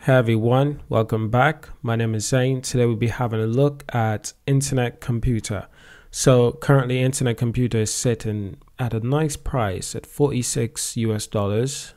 Hey everyone, welcome back. My name is Zane. Today we'll be having a look at Internet Computer. So currently Internet Computer is sitting at a nice price at $46 US,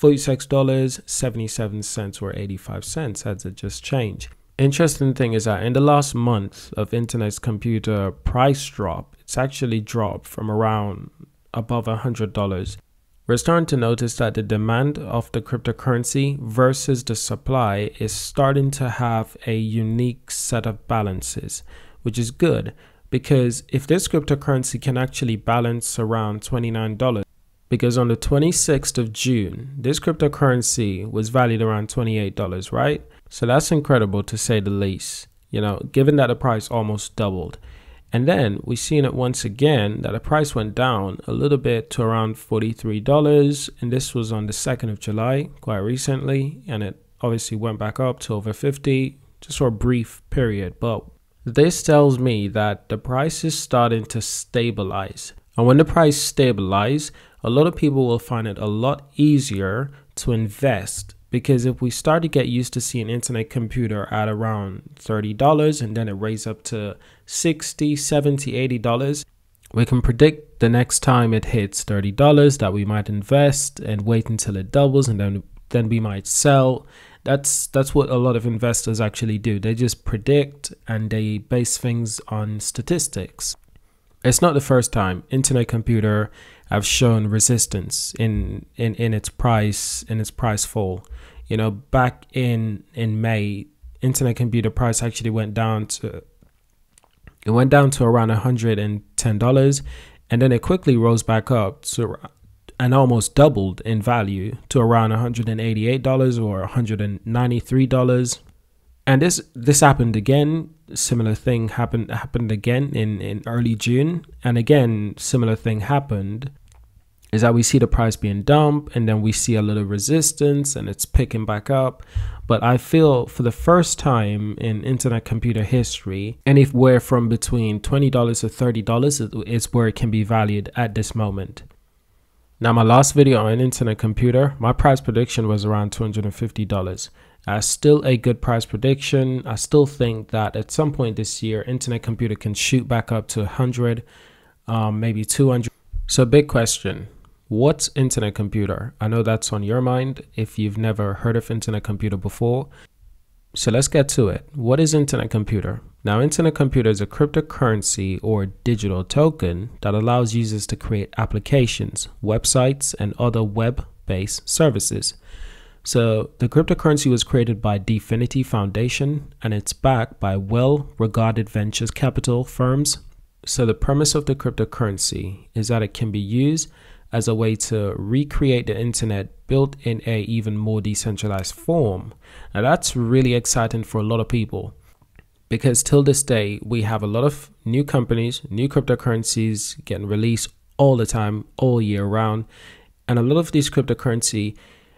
$46.77 or 85 cents as it just changed. Interesting thing is that in the last month of Internet Computer price drop, it's actually dropped from around above $100. We're starting to notice that the demand of the cryptocurrency versus the supply is starting to have a unique set of balances, which is good because if this cryptocurrency can actually balance around $29, because on the 26th of June, this cryptocurrency was valued around $28, right? So that's incredible to say the least, given that the price almost doubled. And then we've seen it once again that the price went down a little bit to around $43. And this was on the 2nd of July, quite recently. And it obviously went back up to over 50 just for a brief period. But this tells me that the price is starting to stabilize. And when the price stabilizes, a lot of people will find it a lot easier to invest. Because if we start to get used to seeing Internet Computer at around $30 and then it raised up to $60, $70, $80, we can predict the next time it hits $30 that we might invest and wait until it doubles and then we might sell. That's what a lot of investors actually do. They just predict and they base things on statistics. It's not the first time Internet Computer have shown resistance in its price fall. Back in May, Internet Computer price actually went down to around $110, and then it quickly rose back up to and almost doubled in value to around $188 or $193. And this happened again. Similar thing happened again in early June, and again similar thing happened. Is that we see the price being dumped and then we see a little resistance and it's picking back up. But I feel for the first time in Internet Computer history, anywhere from between $20 to $30 is where it can be valued at this moment. Now, my last video on Internet Computer, my price prediction was around $250. Still a good price prediction. I still think that at some point this year, Internet Computer can shoot back up to 100, maybe 200. So big question. What's Internet Computer? I know that's on your mind if you've never heard of Internet Computer before. So let's get to it. What is Internet Computer? Now, Internet Computer is a cryptocurrency or digital token that allows users to create applications, websites, and other web-based services. So the cryptocurrency was created by Dfinity Foundation and it's backed by well-regarded ventures capital firms. So the premise of the cryptocurrency is that it can be used as a way to recreate the internet built in a even more decentralized form. Now that's really exciting for a lot of people because till this day, we have a lot of new companies, new cryptocurrencies getting released all the time, all year round. And a lot of these cryptocurrency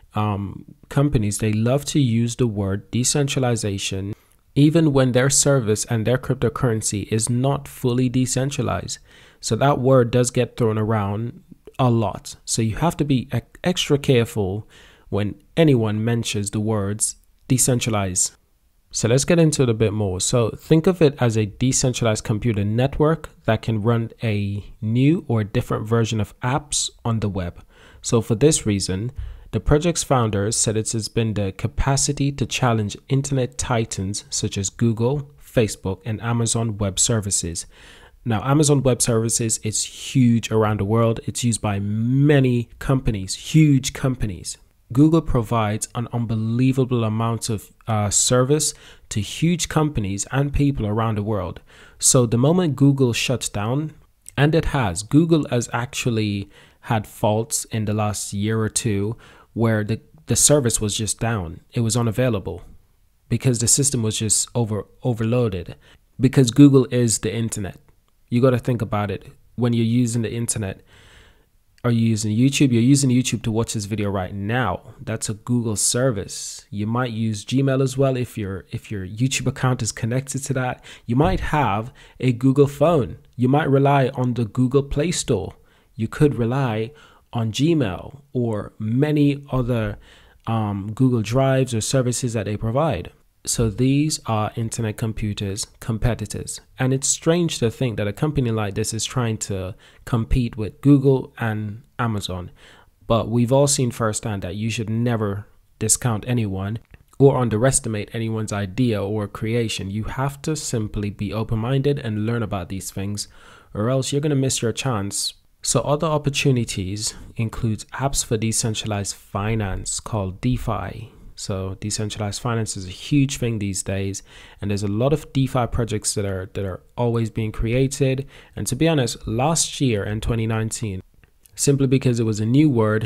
companies, they love to use the word decentralization even when their service and their cryptocurrency is not fully decentralized. So that word does get thrown around a lot. So you have to be extra careful when anyone mentions the words decentralized. So let's get into it a bit more. So think of it as a decentralized computer network that can run a new or different version of apps on the web. So for this reason, the project's founders said it has been the capacity to challenge internet titans such as Google, Facebook, and Amazon Web Services. Now, Amazon Web Services is huge around the world. It's used by many companies, huge companies. Google provides an unbelievable amount of service to huge companies and people around the world. So the moment Google shuts down, and it has, Google has actually had faults in the last year or two where the service was just down. It was unavailable because the system was just overloaded. Because Google is the internet. You got to think about it. When you're using the internet, are you using YouTube? You're using YouTube to watch this video right now. That's a Google service. You might use Gmail as well if your YouTube account is connected to that. You might have a Google phone. You might rely on the Google Play Store. You could rely on Gmail or many other Google Drives or services that they provide. So these are Internet Computer's competitors. And it's strange to think that a company like this is trying to compete with Google and Amazon. But we've all seen firsthand that you should never discount anyone or underestimate anyone's idea or creation. You have to simply be open-minded and learn about these things, or else you're going to miss your chance. So other opportunities include apps for decentralized finance called DeFi. So decentralized finance is a huge thing these days, and there's a lot of DeFi projects that are always being created. And to be honest, last year in 2019, simply because it was a new word,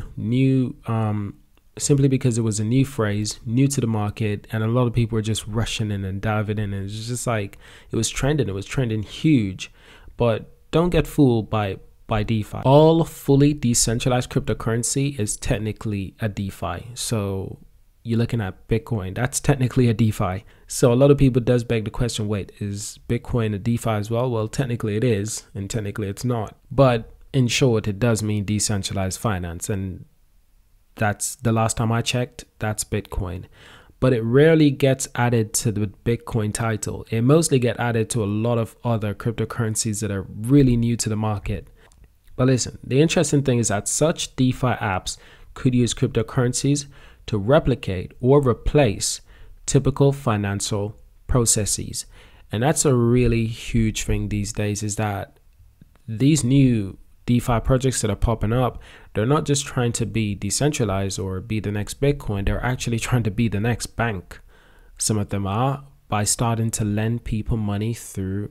simply because it was a new phrase, new to the market, and a lot of people were just rushing in and diving in, and it was just like it was trending huge. But don't get fooled by DeFi. All fully decentralized cryptocurrency is technically a DeFi. So you're looking at Bitcoin, that's technically a DeFi. So a lot of people does beg the question, wait, is Bitcoin a DeFi as well? Well, technically it is, and technically it's not. But in short, it does mean decentralized finance, and that's the last time I checked, that's Bitcoin. But it rarely gets added to the Bitcoin title. It mostly gets added to a lot of other cryptocurrencies that are really new to the market. But listen, the interesting thing is that such DeFi apps could use cryptocurrencies to replicate or replace typical financial processes. And that's a really huge thing these days, is that these new DeFi projects that are popping up, they're not just trying to be decentralized or be the next Bitcoin, they're actually trying to be the next bank. Some of them are, by starting to lend people money through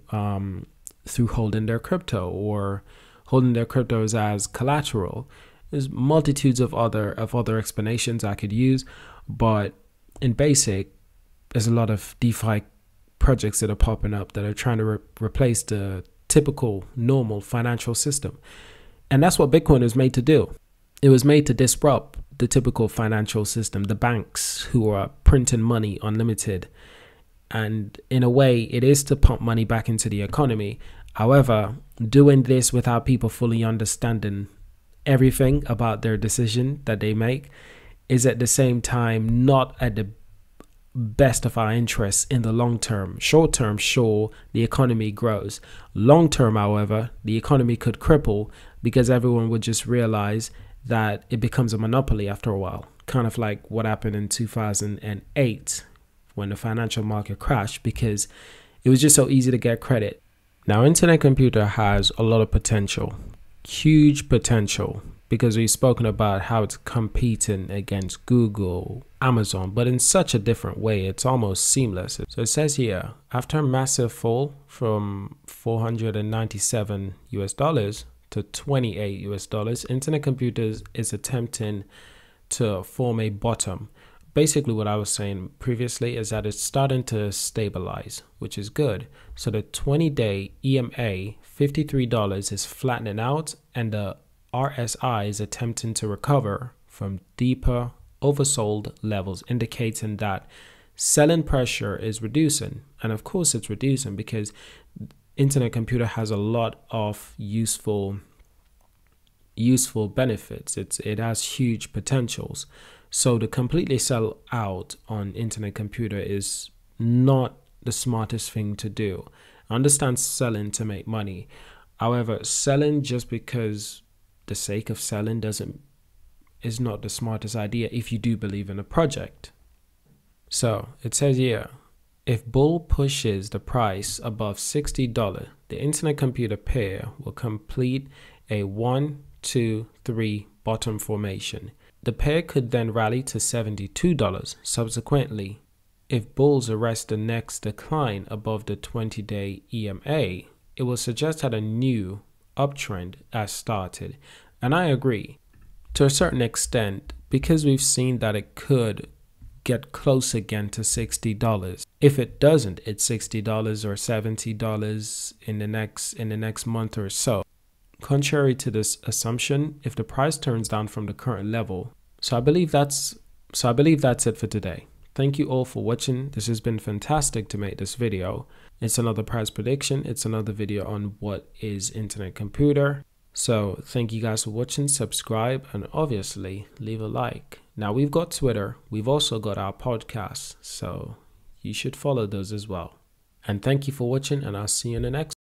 holding their crypto or holding their cryptos as collateral. There's multitudes of other explanations I could use, but in basic, there's a lot of DeFi projects that are popping up that are trying to replace the typical normal financial system. And that's what Bitcoin is made to do. It was made to disrupt the typical financial system, the banks who are printing money unlimited. And in a way, it is to pump money back into the economy. However, doing this without people fully understanding everything about their decision that they make is at the same time not at the best of our interests in the long term. Short term, sure, the economy grows. Long term, however, the economy could cripple because everyone would just realize that it becomes a monopoly after a while. Kind of like what happened in 2008 when the financial market crashed, because it was just so easy to get credit. Now, Internet Computer has a lot of potential, huge potential, because we've spoken about how it's competing against Google, Amazon, but in such a different way. It's almost seamless. So it says here, after a massive fall from $497 to $28, Internet Computers is attempting to form a bottom. Basically, what I was saying previously is that it's starting to stabilize, which is good. So the 20-day EMA, $53, is flattening out, and the RSI is attempting to recover from deeper oversold levels, indicating that selling pressure is reducing. And of course it's reducing because Internet Computer has a lot of useful benefits. It has huge potentials. So to completely sell out on Internet Computer is not the smartest thing to do. I understand selling to make money. However, selling just because the sake of selling is not the smartest idea if you do believe in a project. So it says here, if bull pushes the price above $60, the Internet Computer pair will complete a 1, 2, 3 bottom formation. The pair could then rally to $72. Subsequently, if bulls arrest the next decline above the 20-day EMA, it will suggest that a new uptrend has started. And I agree to a certain extent, because we've seen that it could get close again to $60. If it doesn't, it's $60 or $70 in the next month or so. Contrary to this assumption, if the price turns down from the current level. So I believe that's it for today. Thank you all for watching. This has been fantastic to make this video. It's another price prediction. It's another video on what is Internet Computer. So thank you guys for watching. Subscribe and obviously leave a like. Now, we've got Twitter. We've also got our podcast. So you should follow those as well. And thank you for watching, and I'll see you in the next